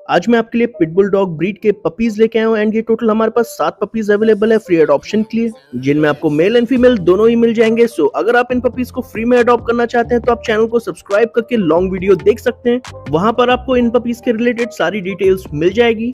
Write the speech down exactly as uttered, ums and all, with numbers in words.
आज मैं आपके लिए पिटबुल डॉग ब्रीड के पपीज लेके आया हूँ एंड ये टोटल हमारे पास सात पपीज अवेलेबल है फ्री अडॉप्शन के लिए, जिनमें आपको मेल एंड फीमेल दोनों ही मिल जाएंगे। सो अगर आप इन पपीज को फ्री में अडॉप्ट करना चाहते हैं तो आप चैनल को सब्सक्राइब करके लॉन्ग वीडियो देख सकते हैं। वहां पर आपको इन पपीज के रिलेटेड सारी डिटेल्स मिल जाएगी।